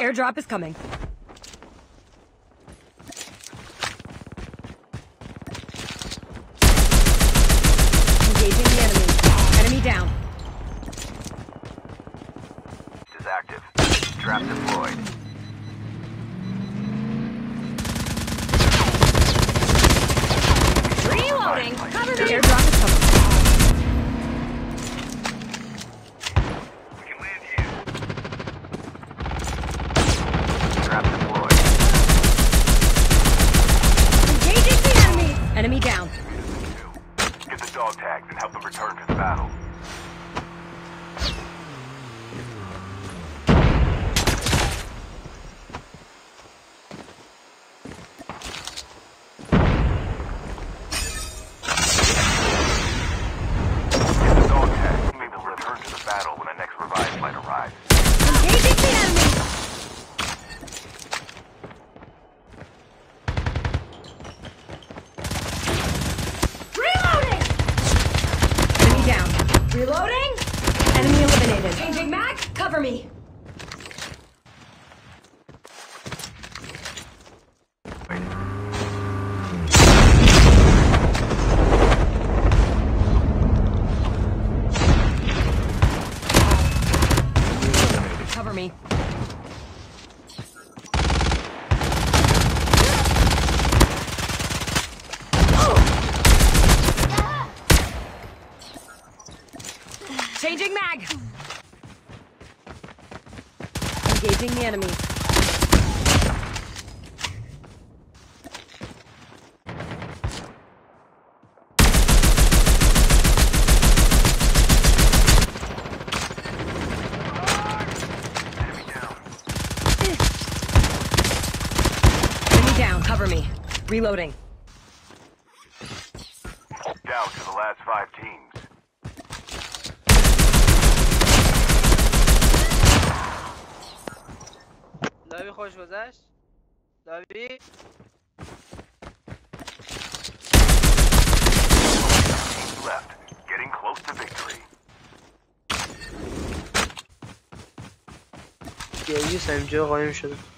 Airdrop is coming. Engaging the enemy. Enemy down. Is active. Trap deployed. Reloading. Cover me. Airdrop is coming. We can land here. Trap deployed. Engaging the enemy. Enemy down. Get the dog tags and help them return to the battle. When the next revive flight arrives. Engaging the enemy. Reloading. Enemy down. Reloading. Enemy eliminated. Changing mag. Cover me. Cover me. Changing mag. Engaging the enemy. Down, cover me. Reloading. Down to the last 5 teams. لابی خوش گذشت. لابی Left. Getting close to victory. گریه اینجا قایم شده.